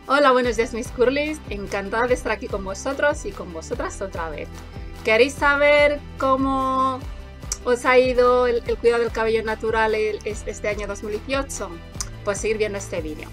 Hola, buenos días mis curlis, encantada de estar aquí con vosotros y con vosotras otra vez. ¿Queréis saber cómo os ha ido el cuidado del cabello natural este año 2018? Pues seguir viendo este vídeo.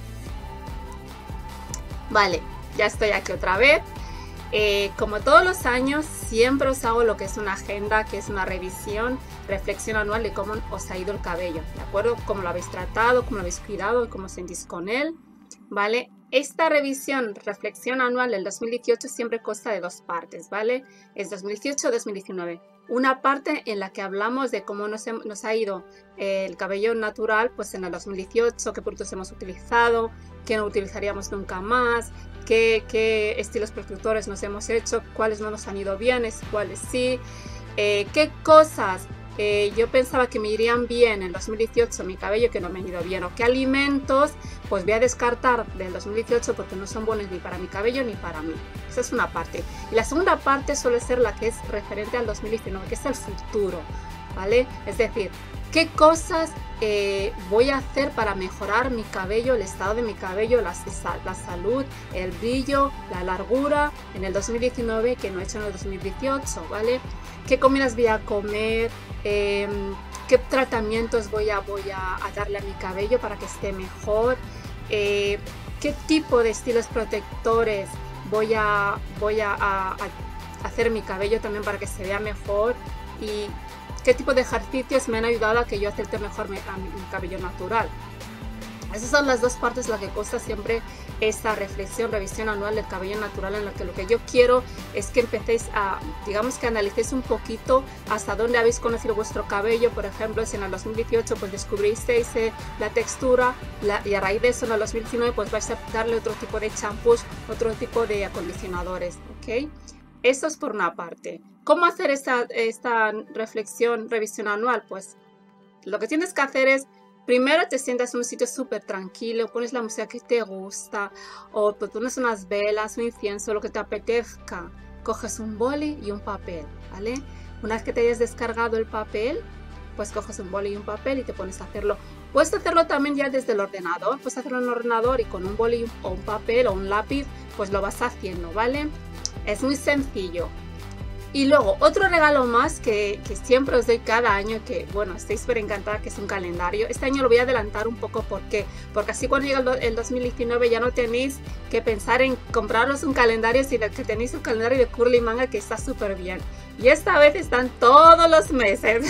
Vale, ya estoy aquí otra vez. Como todos los años, siempre os hago lo que es una agenda, que es una revisión, reflexión anual de cómo os ha ido el cabello, ¿de acuerdo? Cómo lo habéis tratado, cómo lo habéis cuidado y cómo os sentís con él, ¿vale? Esta revisión, reflexión anual del 2018 siempre consta de dos partes, ¿vale? Es 2018-2019. Una parte en la que hablamos de cómo nos ha ido el cabello natural, pues en el 2018, qué productos hemos utilizado, qué no utilizaríamos nunca más, qué estilos protectores nos hemos hecho, cuáles no nos han ido bien, cuáles sí, qué cosas yo pensaba que me irían bien en 2018 mi cabello que no me han ido bien, o qué alimentos pues voy a descartar del 2018 porque no son buenos ni para mi cabello ni para mí. Esa es una parte. Y la segunda parte suele ser la que es referente al 2019, que es el futuro, ¿vale? Es decir, qué cosas voy a hacer para mejorar mi cabello, el estado de mi cabello, la salud, el brillo, la largura en el 2019 que no he hecho en el 2018, ¿vale? ¿Qué comidas voy a comer? ¿Qué tratamientos voy a darle a mi cabello para que esté mejor? ¿Qué tipo de estilos protectores voy a hacer mi cabello también para que se vea mejor? Y qué tipo de ejercicios me han ayudado a que yo acepte mejor mi cabello natural. Esas son las dos partes en las que consta siempre esta reflexión, revisión anual del cabello natural, en la que lo que yo quiero es que empecéis a, digamos que analicéis un poquito hasta dónde habéis conocido vuestro cabello. Por ejemplo, si en el 2018 pues descubristeis la textura y a raíz de eso en el 2019 pues vais a darle otro tipo de champús, otro tipo de acondicionadores, ¿ok? Eso es por una parte. ¿Cómo hacer esta reflexión, revisión anual? Pues lo que tienes que hacer es, primero te sientas en un sitio súper tranquilo, pones la música que te gusta, o te pones unas velas, un incienso, lo que te apetezca. Coges un boli y un papel, ¿vale? Una vez que te hayas descargado el papel, pues coges un boli y un papel y te pones a hacerlo. Puedes hacerlo también ya desde el ordenador, puedes hacerlo en el ordenador y con un boli o un papel o un lápiz, pues lo vas haciendo, ¿vale? Es muy sencillo. Y luego otro regalo más que siempre os doy cada año, que bueno, estoy súper encantada, que es un calendario. Este año lo voy a adelantar un poco, porque así cuando llega el 2019 ya no tenéis que pensar en compraros un calendario, sino que tenéis un calendario de Curly Manga que está súper bien. Y esta vez están todos los meses.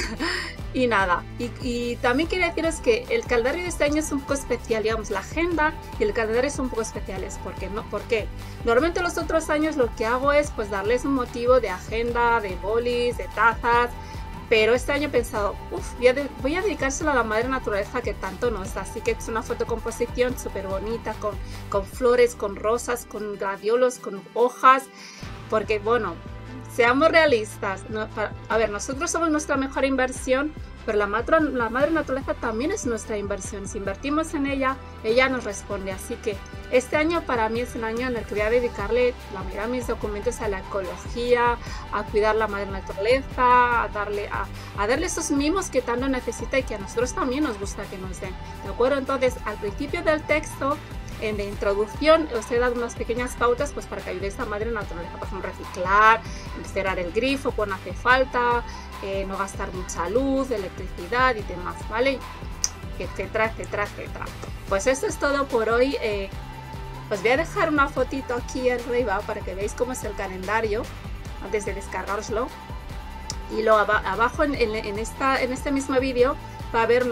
Y nada, y también quería deciros que el calendario de este año es un poco especial, digamos, la agenda y el calendario son un poco especiales. ¿Por qué? Normalmente los otros años lo que hago es pues darles un motivo de agenda, de bolis, de tazas, pero este año he pensado, voy a dedicárselo a la madre naturaleza que tanto nos da, así que es una fotocomposición súper bonita, con flores, con rosas, con gladiolos, con hojas, porque bueno, seamos realistas, ¿no? A ver, nosotros somos nuestra mejor inversión, pero la madre naturaleza también es nuestra inversión. Si invertimos en ella, ella nos responde. Así que este año para mí es el año en el que voy a dedicarle la mayoría de mis documentos a la ecología, a cuidar la madre naturaleza, a darle esos mimos que tanto necesita y que a nosotros también nos gusta que nos den. ¿De acuerdo? Entonces, al principio del texto, en la introducción, os he dado unas pequeñas pautas pues para que ayudéis a madre naturaleza, por ejemplo, reciclar, cerrar el grifo cuando hace falta, no gastar mucha luz, electricidad y demás, ¿vale? Etcétera, etcétera, etcétera. Pues eso es todo por hoy. Os voy a dejar una fotito aquí arriba para que veáis cómo es el calendario antes de descargaroslo. Y luego abajo en este mismo vídeo va a haber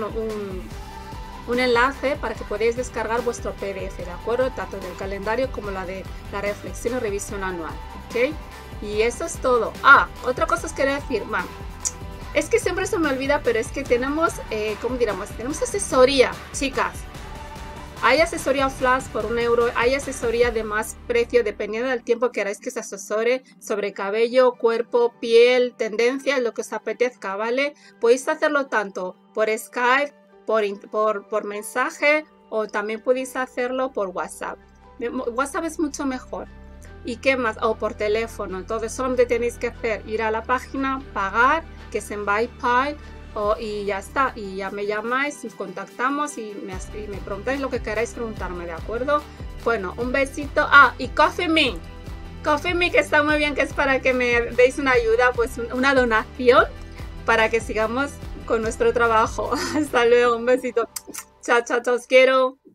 un enlace para que podáis descargar vuestro PDF, ¿de acuerdo? Tanto del calendario como la de la reflexión y revisión anual, ¿ok? Y eso es todo. Otra cosa os quería decir, es que siempre se me olvida, pero es que tenemos, ¿cómo diríamos? Tenemos asesoría, chicas. Hay asesoría flash por €1, hay asesoría de más precio dependiendo del tiempo que queráis que se asesore sobre cabello, cuerpo, piel, tendencias, lo que os apetezca, ¿vale? Podéis hacerlo tanto por Skype, por mensaje, o también podéis hacerlo por WhatsApp. WhatsApp es mucho mejor. ¿Y qué más? O por teléfono. Entonces solamente tenéis que hacer, ir a la página, pagar, que es en PayPal, y ya está, y ya me llamáis, nos contactamos y me preguntáis lo que queráis preguntarme, ¿de acuerdo? Bueno, un besito. Y Coffee Me. Coffee Me, que está muy bien, que es para que me deis una ayuda, pues una donación para que sigamos con nuestro trabajo. Hasta luego, un besito. Chao, chao, chao, os quiero.